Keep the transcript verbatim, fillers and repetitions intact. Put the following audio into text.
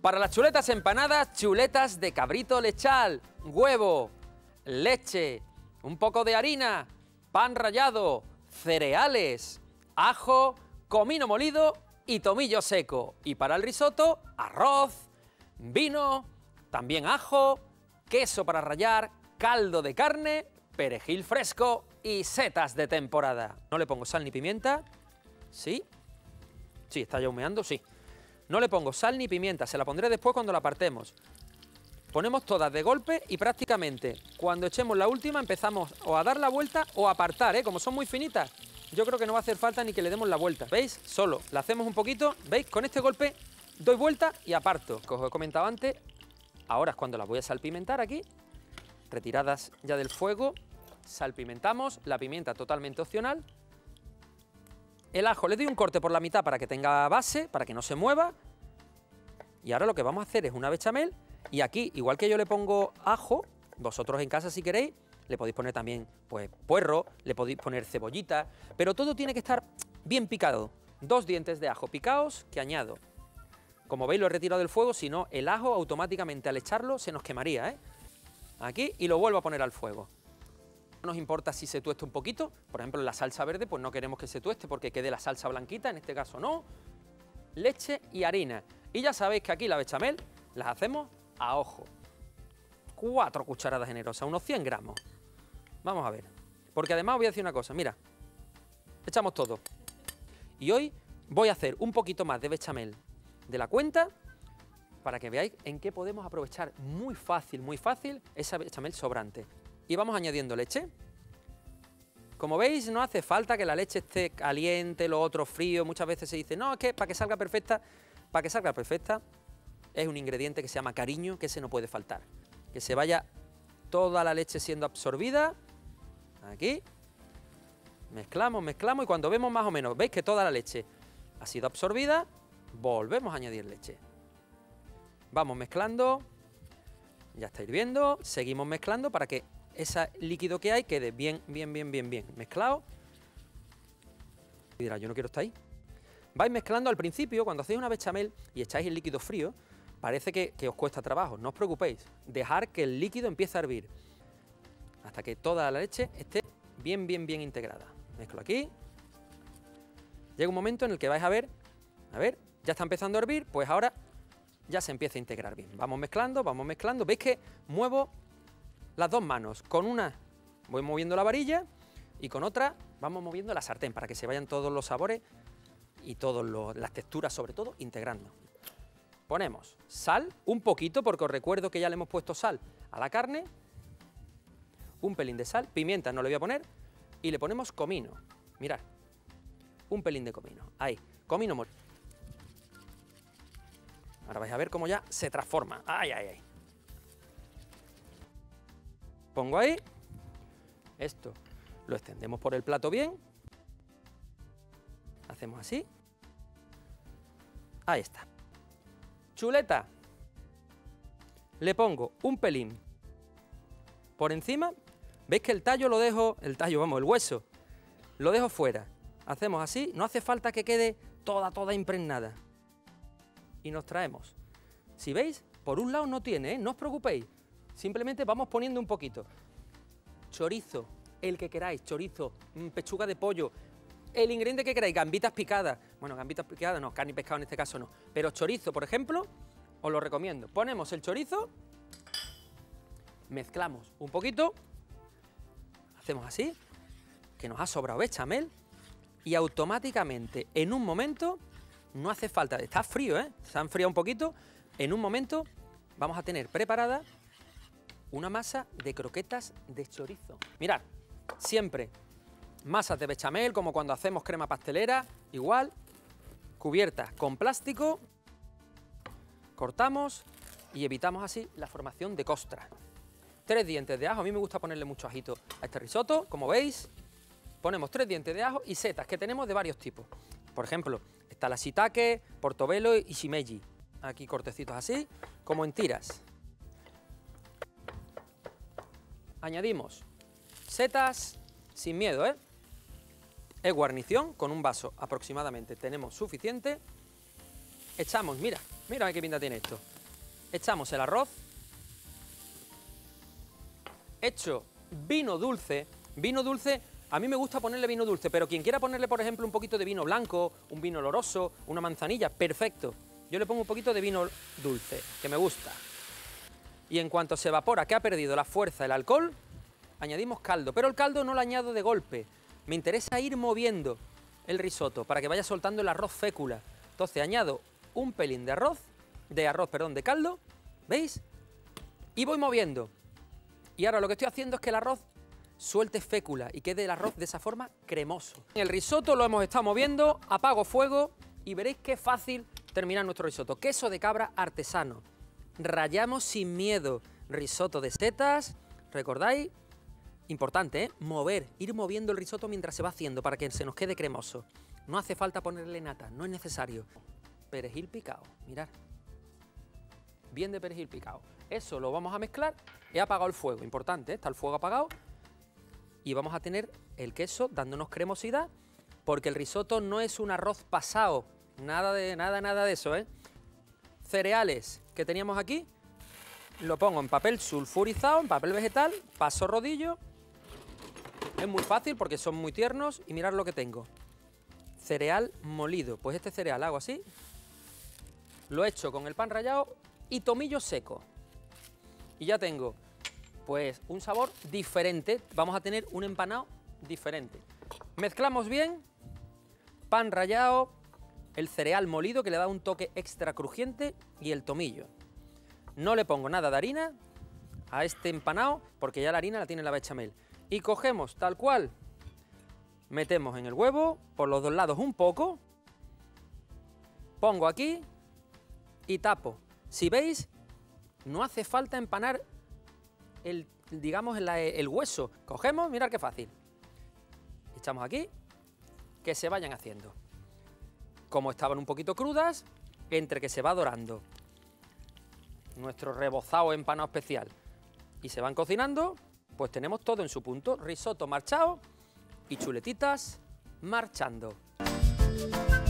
Para las chuletas empanadas, chuletas de cabrito lechal, huevo, leche, un poco de harina, pan rallado, cereales, ajo, comino molido y tomillo seco. Y para el risotto, arroz, vino, también ajo, queso para rallar, caldo de carne, perejil fresco y setas de temporada. No le pongo sal ni pimienta. ¿Sí? Sí, está ya humeando, sí. No le pongo sal ni pimienta, se la pondré después cuando la apartemos. Ponemos todas de golpe y prácticamente cuando echemos la última empezamos o a dar la vuelta o a apartar, ¿eh? Como son muy finitas, yo creo que no va a hacer falta ni que le demos la vuelta. ¿Veis? Solo la hacemos un poquito, ¿veis? Con este golpe doy vuelta y aparto. Como os he comentado antes, ahora es cuando las voy a salpimentar aquí. Retiradas ya del fuego, salpimentamos, la pimienta totalmente opcional. El ajo le doy un corte por la mitad para que tenga base, para que no se mueva. Y ahora lo que vamos a hacer es una bechamel. Y aquí, igual que yo le pongo ajo, vosotros en casa si queréis, le podéis poner también pues puerro, le podéis poner cebollita, pero todo tiene que estar bien picado. Dos dientes de ajo picados que añado. Como veis lo he retirado del fuego, si no el ajo automáticamente al echarlo se nos quemaría, ¿eh? Aquí y lo vuelvo a poner al fuego. No nos importa si se tueste un poquito, por ejemplo en la salsa verde pues no queremos que se tueste porque quede la salsa blanquita, en este caso no. Leche y harina. Y ya sabéis que aquí la bechamel las hacemos a ojo. Cuatro cucharadas generosas, unos cien gramos. Vamos a ver. Porque además os voy a decir una cosa, mira. Echamos todo. Y hoy voy a hacer un poquito más de bechamel de la cuenta para que veáis en qué podemos aprovechar muy fácil, muy fácil esa bechamel sobrante. Y vamos añadiendo leche. Como veis, no hace falta que la leche esté caliente, lo otro frío. Muchas veces se dice, no, es que para que salga perfecta, para que salga perfecta, es un ingrediente que se llama cariño, que ese no puede faltar. Que se vaya toda la leche siendo absorbida. Aquí. Mezclamos, mezclamos y cuando vemos más o menos, veis que toda la leche ha sido absorbida, volvemos a añadir leche. Vamos mezclando. Ya está hirviendo. Seguimos mezclando para que ese líquido que hay quede bien, bien, bien, bien, bien mezclado. Y dirá, yo no quiero estar ahí. Vais mezclando al principio, cuando hacéis una bechamel y echáis el líquido frío, parece que, que os cuesta trabajo. No os preocupéis, dejar que el líquido empiece a hervir hasta que toda la leche esté bien, bien, bien integrada. Mezclo aquí. Llega un momento en el que vais a ver, a ver, ya está empezando a hervir, pues ahora ya se empieza a integrar bien. Vamos mezclando, vamos mezclando. ¿Veis que muevo las dos manos? Con una voy moviendo la varilla y con otra vamos moviendo la sartén para que se vayan todos los sabores y todas las texturas, sobre todo, integrando. Ponemos sal, un poquito, porque os recuerdo que ya le hemos puesto sal a la carne. Un pelín de sal, pimienta no le voy a poner. Y le ponemos comino. Mirad, un pelín de comino. Ahí, comino molido. Ahora vais a ver cómo ya se transforma. ¡Ay, ay, ay! Pongo ahí. Esto lo extendemos por el plato bien. Hacemos así. Ahí está. Chuleta. Le pongo un pelín por encima. ¿Veis que el tallo lo dejo, el tallo, vamos, el hueso, lo dejo fuera? Hacemos así, no hace falta que quede toda, toda impregnada. Y nos traemos. Si veis, por un lado no tiene, ¿eh? No os preocupéis. Simplemente vamos poniendo un poquito. Chorizo, el que queráis, chorizo, pechuga de pollo, el ingrediente que queráis, gambitas picadas. Bueno, gambitas picadas no, carne y pescado en este caso no. Pero chorizo, por ejemplo, os lo recomiendo. Ponemos el chorizo, mezclamos un poquito, hacemos así, que nos ha sobrado bechamel y automáticamente, en un momento, no hace falta, está frío, ¿eh? Se ha enfriado un poquito, en un momento vamos a tener preparada una masa de croquetas de chorizo. Mirad, siempre masas de bechamel, como cuando hacemos crema pastelera, igual, cubiertas con plástico, cortamos y evitamos así la formación de costra. Tres dientes de ajo, a mí me gusta ponerle mucho ajito a este risotto, como veis, ponemos tres dientes de ajo y setas que tenemos de varios tipos. Por ejemplo, está la shiitake, portobello y shimeji. Aquí cortecitos así, como en tiras. Añadimos setas sin miedo, ¿eh? Es guarnición, con un vaso aproximadamente tenemos suficiente. Echamos, mira, mira qué pinta tiene esto. echamos el arroz, hecho vino dulce. Vino dulce, a mí me gusta ponerle vino dulce, pero quien quiera ponerle, por ejemplo, un poquito de vino blanco, un vino oloroso, una manzanilla, perfecto. Yo le pongo un poquito de vino dulce, que me gusta. Y en cuanto se evapora, que ha perdido la fuerza el alcohol, añadimos caldo, pero el caldo no lo añado de golpe. Me interesa ir moviendo el risotto para que vaya soltando el arroz fécula. Entonces añado un pelín de arroz, de arroz, perdón, de caldo, ¿veis? Y voy moviendo. Y ahora lo que estoy haciendo es que el arroz suelte fécula y quede el arroz de esa forma cremoso. El risotto lo hemos estado moviendo, apago fuego y veréis qué fácil terminar nuestro risotto. Queso de cabra artesano. Rallamos sin miedo. Risotto de setas, ¿recordáis? Importante, ¿eh? Mover, ir moviendo el risotto mientras se va haciendo para que se nos quede cremoso. No hace falta ponerle nata, no es necesario. Perejil picado, mirad. Bien de perejil picado. Eso lo vamos a mezclar. He apagado el fuego, importante, ¿eh? Está el fuego apagado. Y vamos a tener el queso dándonos cremosidad, porque el risotto no es un arroz pasado. Nada de nada, nada de eso, ¿eh? Cereales que teníamos aquí, lo pongo en papel sulfurizado, en papel vegetal, paso rodillo. Es muy fácil porque son muy tiernos y mirad lo que tengo. Cereal molido. Pues este cereal hago así, lo echo con el pan rallado y tomillo seco. Y ya tengo, pues, un sabor diferente. Vamos a tener un empanado diferente. Mezclamos bien, pan rallado, el cereal molido que le da un toque extra crujiente y el tomillo. No le pongo nada de harina a este empanado porque ya la harina la tiene la bechamel. Y cogemos tal cual, metemos en el huevo por los dos lados un poco, pongo aquí y tapo. Si veis, no hace falta empanar el, digamos, el, el hueso. Cogemos, mirad qué fácil. Echamos aquí, que se vayan haciendo. Como estaban un poquito crudas, entre que se va dorando nuestro rebozado empanado especial y se van cocinando, pues tenemos todo en su punto. Risotto marchado y chuletitas marchando.